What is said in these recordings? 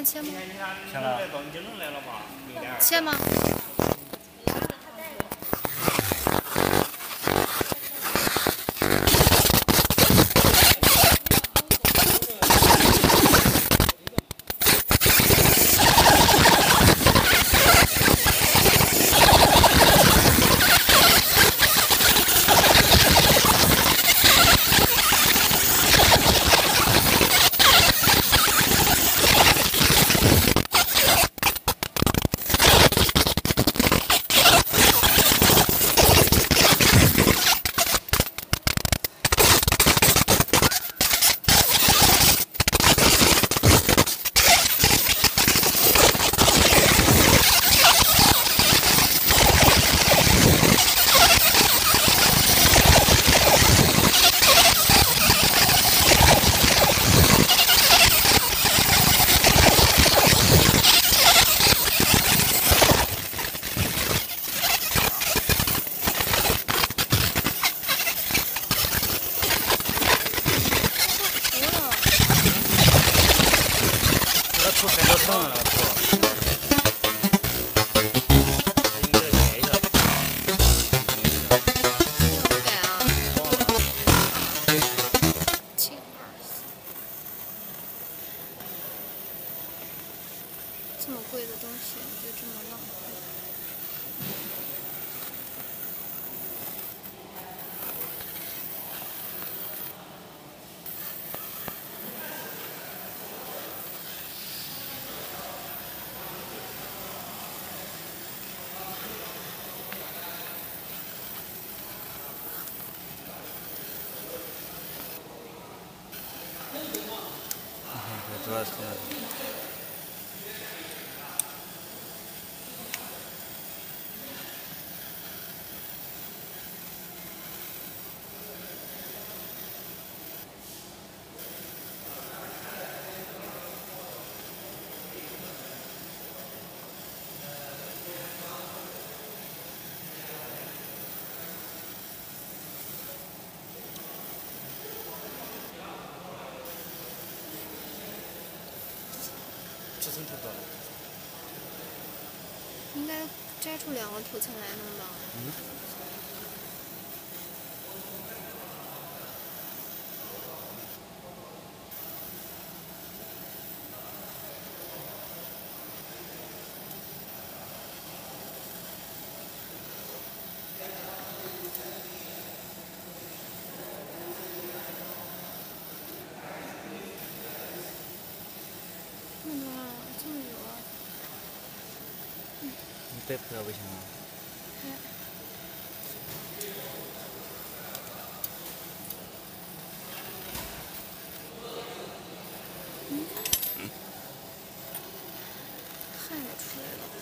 在切吗？ 切了。 切吗？ 土太多疼了，土。应该改一下。 改啊！切这么贵的东西就这么浪费。 主要是那个。尺寸太多了。 应该摘出2个头层来弄吧。这么久啊！ 你摆不了不行吗？ 汗也出来了。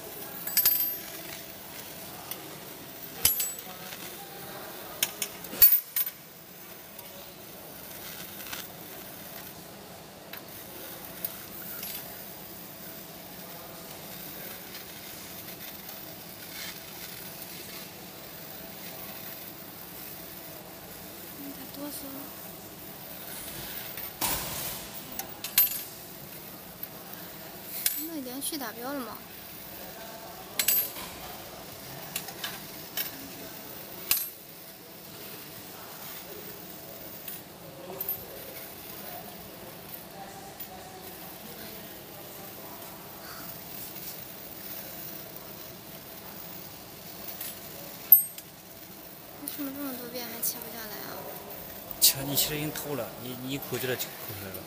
哆嗦了。那连续达标了吗？为什么这么多遍还切不下来啊？ 你切的已经透了，你一抠就得抠出来了。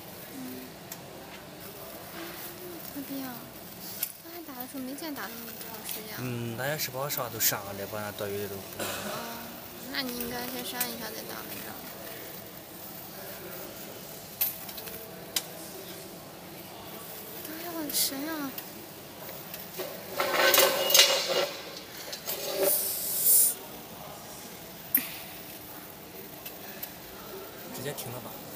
特别啊！刚才打的时候没见打那么长时间。 那也是把啥都删了，把那多余的都。 那你应该先删一下再打文章。哎呀，我的神啊！ 直接停了吧。